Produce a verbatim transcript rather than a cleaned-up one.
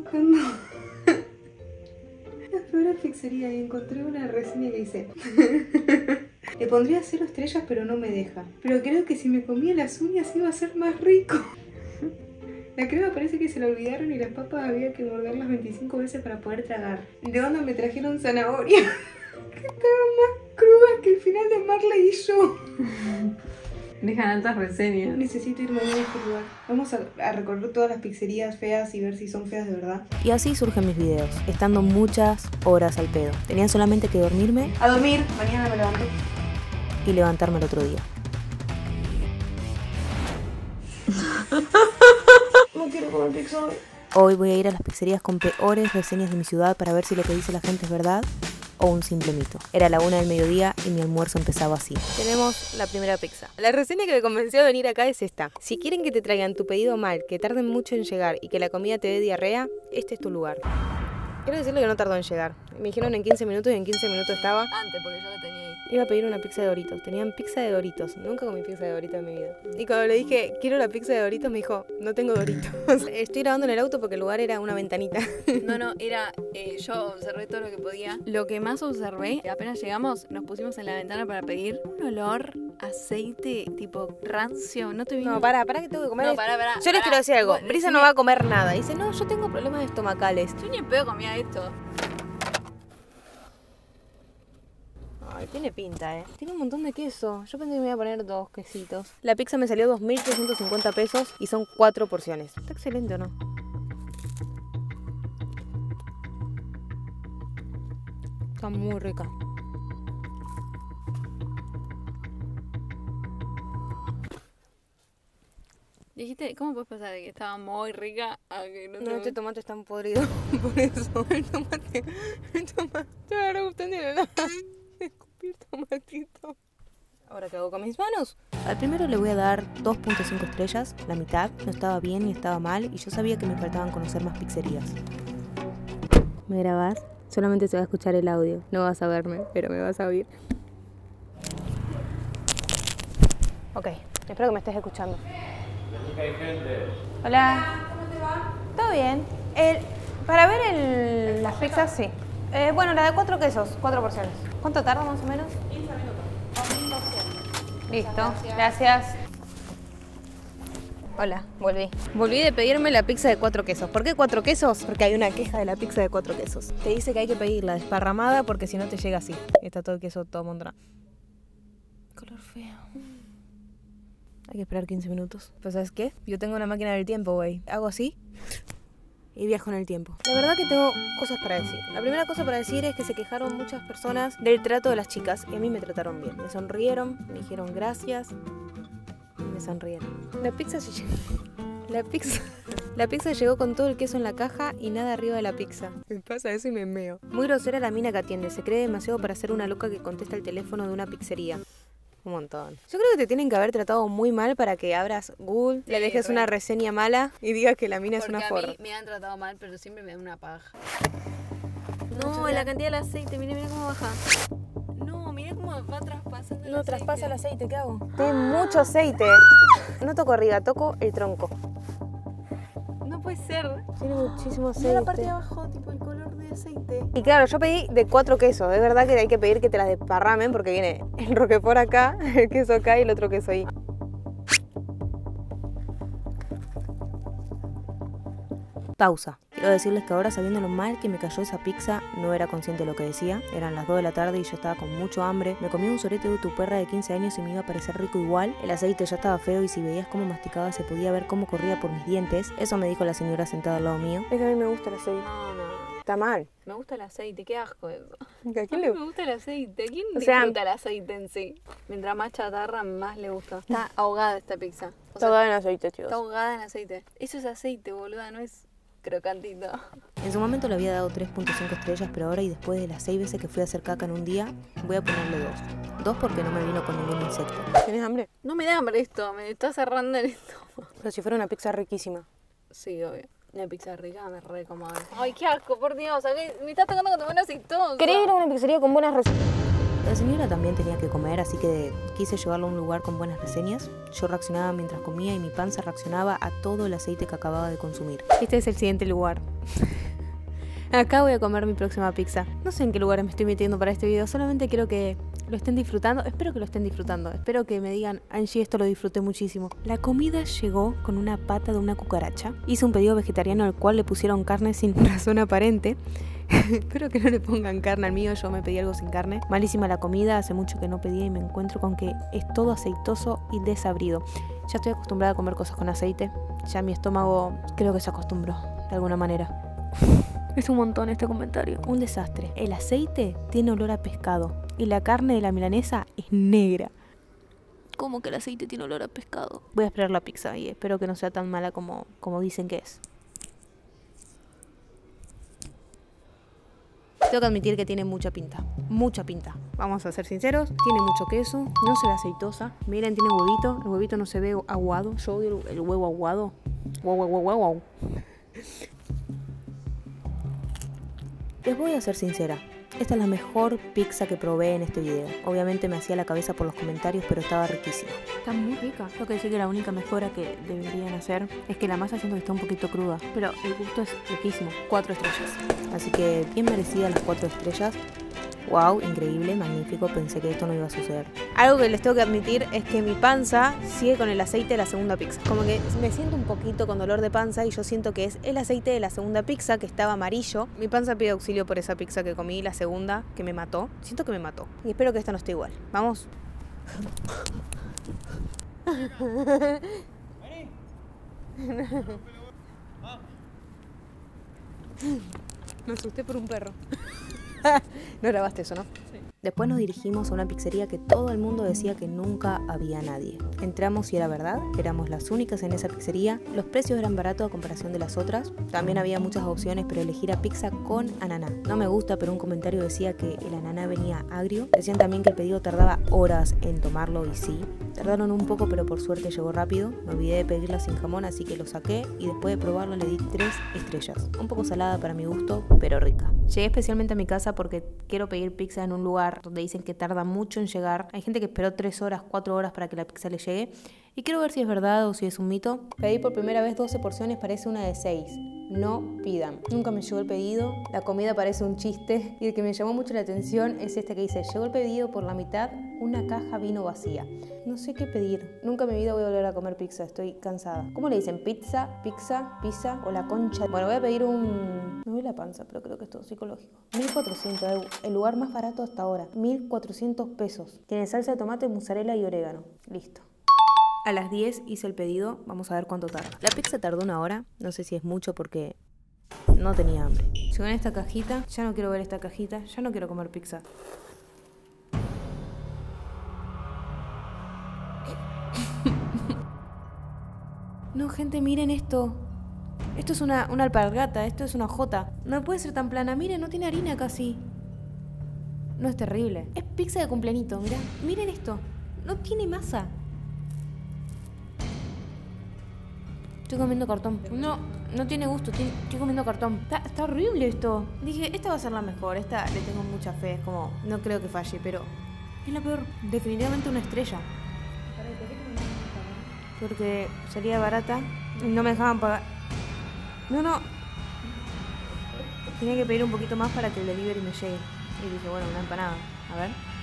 buscando la peor pizzería y encontré una reseña que dice le pondría cero estrellas pero no me deja. Pero creo que si me comía las uñas iba a ser más rico. La crema parece que se la olvidaron y las papas había que morderlas veinticinco veces para poder tragar. ¿De dónde me trajeron zanahoria? Que estaban más crudas que el final de Marley y yo. Dejan altas reseñas. Necesito irme a este lugar. Vamos a, a recorrer todas las pizzerías feas y ver si son feas de verdad. Y así surgen mis videos, estando muchas horas al pedo. Tenía solamente que dormirme. A dormir, mañana me levanto. Y levantarme el otro día. No quiero comer pizza hoy. Hoy voy a ir a las pizzerías con peores reseñas de mi ciudad para ver si lo que dice la gente es verdad o un simple mito. Era la una del mediodía y mi almuerzo empezaba así. Tenemos la primera pizza. La reseña que me convenció de venir acá es esta. Si quieren que te traigan tu pedido mal, que tarden mucho en llegar y que la comida te dé diarrea, este es tu lugar. Quiero decirle que no tardó en llegar. Me dijeron en quince minutos y en quince minutos estaba. Antes, porque yo la tenía ahí. Iba a pedir una pizza de Doritos. Tenían pizza de Doritos. Nunca comí pizza de Doritos en mi vida. Y cuando le dije, quiero la pizza de Doritos, me dijo, no tengo Doritos. Estoy grabando en el auto porque el lugar era una ventanita. No, no, era... Eh, yo observé todo lo que podía. Lo que más observé, apenas llegamos, nos pusimos en la ventana para pedir un olor aceite tipo rancio. No te vino... No, pará, pará que tengo que comer. No, esto. pará, pará. Yo pará. les quiero decir algo. Bueno, Brisa decime... no va a comer nada. Dice, no, yo tengo problemas estomacales. Yo ni en pedo comía esto. Ay, tiene pinta, eh. Tiene un montón de queso. Yo pensé que me iba a poner dos quesitos. La pizza me salió dos mil trescientos cincuenta pesos y son cuatro porciones. Está excelente, ¿o no? Está muy rica. Dijiste, ¿cómo puedes pasar de que estaba muy rica a que no te... No, este tomate está podrido. Por eso. El tomate. El tomate. Te va a gustar ni nada. Escupí el tomatito. Ahora, ¿qué hago con mis manos? Al primero le voy a dar dos punto cinco estrellas. La mitad. No estaba bien ni estaba mal. Y yo sabía que me faltaban conocer más pizzerías. ¿Me grabás? Solamente se va a escuchar el audio. No vas a verme, pero me vas a oír. Ok. Espero que me estés escuchando. Hay gente. Hola. ¿Cómo te va? ¿Todo bien? El, para ver el, las pizzas, sí. Eh, bueno, la de cuatro quesos, cuatro porciones. ¿Cuánto tarda más o menos? quince minutos. Listo, gracias. Hola, volví. Volví de pedirme la pizza de cuatro quesos. ¿Por qué cuatro quesos? Porque hay una queja de la pizza de cuatro quesos. Te dice que hay que pedirla desparramada porque si no te llega así. Está todo el queso todo amontonado. Color feo. Hay que esperar quince minutos. Pues ¿sabes qué? Yo tengo una máquina del tiempo, güey. Hago así y viajo en el tiempo. La verdad que tengo cosas para decir. La primera cosa para decir es que se quejaron muchas personas del trato de las chicas y a mí me trataron bien. Me sonrieron, me dijeron gracias y me sonrieron. La pizza se llegó. La pizza... La pizza llegó con todo el queso en la caja y nada arriba de la pizza. Me pasa eso y me meo. Muy grosera la mina que atiende. Se cree demasiado para ser una loca que contesta el teléfono de una pizzería. Un montón. Yo creo que te tienen que haber tratado muy mal para que abras Google, sí, le dejes re. una reseña mala y digas que la mina Porque es una a forra. mí me han tratado mal, pero siempre me da una paja. No, la cantidad del aceite, mira, mira cómo baja. No, mira cómo va traspasando el No, aceite. traspasa el aceite, ¿qué hago? Tiene mucho aceite. No toco arriba, toco el tronco. No puede ser. Tiene muchísimo aceite. Mira la parte de abajo, tipo el color de aceite. Y claro, yo pedí de cuatro quesos. Es verdad que hay que pedir que te las desparramen porque viene el roquefort acá, el queso acá y el otro queso ahí. Pausa. Quiero decirles que ahora, sabiendo lo mal que me cayó esa pizza, no era consciente de lo que decía. Eran las dos de la tarde y yo estaba con mucho hambre. Me comí un sorete de tu perra de quince años y me iba a parecer rico igual. El aceite ya estaba feo y si veías cómo masticaba se podía ver cómo corría por mis dientes. Eso me dijo la señora sentada al lado mío. Es que a mí me gusta el aceite. No, no. Está mal. Me gusta el aceite, qué asco eso. ¿A quién A mí le me gusta el aceite. ¿Quién O sea, disfruta el aceite en sí? Mientras más chatarra, más le gusta. Está ahogada esta pizza. O Está sea, ahogada en aceite, chicos. está ahogada en aceite. Eso es aceite, boluda, no es crocantito. En su momento le había dado tres punto cinco estrellas, pero ahora y después de las seis veces que fui a hacer caca en un día, voy a ponerle dos. Dos porque no me vino con ningún insecto. ¿Tienes hambre? No me da hambre esto, me está cerrando el estómago. Pero si fuera una pizza riquísima. Sí, obvio. Una pizza rica me re como. Ay, qué asco, por Dios. Me está tocando con tu mano aceitosa. ¿Querés ir a una pizzería con buenas recetas? La señora también tenía que comer, así que quise llevarla a un lugar con buenas reseñas. Yo reaccionaba mientras comía y mi panza reaccionaba a todo el aceite que acababa de consumir. Este es el siguiente lugar. Acá voy a comer mi próxima pizza. No sé en qué lugares me estoy metiendo para este video, solamente quiero que lo estén disfrutando. Espero que lo estén disfrutando. Espero que me digan, Angie, esto lo disfruté muchísimo. La comida llegó con una pata de una cucaracha. Hice un pedido vegetariano al cual le pusieron carne sin razón aparente. Espero que no le pongan carne al mío, yo me pedí algo sin carne. Malísima la comida, hace mucho que no pedía y me encuentro con que es todo aceitoso y desabrido. Ya estoy acostumbrada a comer cosas con aceite. Ya mi estómago creo que se acostumbró, de alguna manera. Es un montón este comentario. Un desastre. El aceite tiene olor a pescado y la carne de la milanesa es negra. ¿Cómo que el aceite tiene olor a pescado? Voy a esperar la pizza y espero que no sea tan mala como, como dicen que es. Tengo que admitir que tiene mucha pinta. Mucha pinta. Vamos a ser sinceros. Tiene mucho queso. No se ve aceitosa. Miren, tiene huevito. El huevito no se ve aguado. Yo odio el, el huevo aguado. Wow, wow, wow, wow, wow. Les voy a ser sincera, esta es la mejor pizza que probé en este video. Obviamente me hacía la cabeza por los comentarios, pero estaba riquísima. Está muy rica. Tengo que decir que la única mejora que deberían hacer es que la masa siento que está un poquito cruda, pero el gusto es riquísimo. Cuatro estrellas. Así que bien merecidas las cuatro estrellas. Wow, increíble, magnífico, pensé que esto no iba a suceder. Algo que les tengo que admitir es que mi panza sigue con el aceite de la segunda pizza. Como que me siento un poquito con dolor de panza y yo siento que es el aceite de la segunda pizza que estaba amarillo. Mi panza pide auxilio por esa pizza que comí, la segunda, que me mató. Siento que me mató. Y espero que esta no esté igual. Vamos. Me asusté por un perro. No grabaste eso, ¿no? Sí. Después nos dirigimos a una pizzería que todo el mundo decía que nunca había nadie. Entramos y era verdad, éramos las únicas en esa pizzería. Los precios eran baratos a comparación de las otras. También había muchas opciones, pero elegí la pizza con ananá. No me gusta, pero un comentario decía que el ananá venía agrio. Decían también que el pedido tardaba horas en tomarlo y sí. Tardaron un poco, pero por suerte llegó rápido. Me olvidé de pedirla sin jamón, así que lo saqué y después de probarlo le di tres estrellas. Un poco salada para mi gusto, pero rica. Llegué especialmente a mi casa porque quiero pedir pizza en un lugar donde dicen que tarda mucho en llegar. Hay gente que esperó tres horas, cuatro horas para que la pizza le llegue. Y quiero ver si es verdad o si es un mito. Pedí por primera vez doce porciones, parece una de seis. No pidan. Nunca me llegó el pedido. La comida parece un chiste. Y el que me llamó mucho la atención es este que dice: llegó el pedido por la mitad, una caja vino vacía. No sé qué pedir. Nunca en mi vida voy a volver a comer pizza. Estoy cansada. ¿Cómo le dicen? ¿Pizza? ¿Pizza? ¿Pizza? ¿O la concha? Bueno, voy a pedir un... Me duele la panza, pero creo que es todo psicológico. mil cuatrocientos, el lugar más barato hasta ahora. mil cuatrocientos pesos. Tiene salsa de tomate, mozzarella y orégano. Listo. A las diez hice el pedido, vamos a ver cuánto tarda. La pizza tardó una hora, no sé si es mucho porque no tenía hambre. Llegó en esta cajita, ya no quiero ver esta cajita, ya no quiero comer pizza. No, gente, miren esto. Esto es una, una alpargata, esto es una jota. No puede ser tan plana, miren, no tiene harina casi. No, es terrible. Es pizza de cumpleañito, mirá. Miren esto, no tiene masa. Estoy comiendo cartón. No, no tiene gusto, estoy, estoy comiendo cartón. Está, está horrible esto. Dije, esta va a ser la mejor, esta le tengo mucha fe, es como, no creo que falle, pero es la peor. Definitivamente una estrella. Porque salía barata y no me dejaban pagar. No, no. Tenía que pedir un poquito más para que el delivery me llegue. Y dije, bueno, una empanada. A ver.